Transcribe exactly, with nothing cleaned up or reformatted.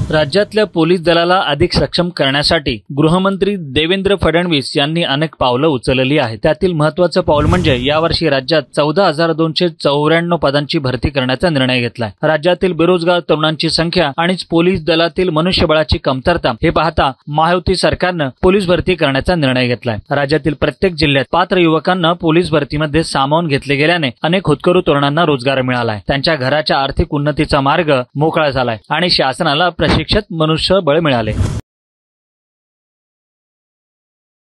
राज्यातल्या पोलीस दलाला अधिक सक्षम करण्यासाठी गृहमंत्री देवेंद्र फडणवीस यांनी अनेक पावलं उचलली आहेत। त्यातील महत्त्वाचं पाऊल म्हणजे यावर्षी राज्यात चौदा हजार दोनशे चौऱ्याण्णव पदांची भरती करण्याचा निर्णय घेतलाय। राज्यातील बेरोजगार तरुणांची संख्या आणि पोलीस दलातील मनुष्यबळाची कमतरता हे पाहता महायुती सरकारनं पोलीस भरती करण्याचा निर्णय घेतलाय। राज्यातील प्रत्येक जिल्ह्यात पात्र युवकांना पोलीस भरतीमध्ये सामावून घेतले गेल्याने अनेक होतकरू तरुणांना रोजगार मिळालाय। त्यांच्या घराच्या आर्थिक उन्नतीचा मार्ग मोकळा झालाय आणि शासनाला प्रशिक्षित मनुष्यबळ मिळाले।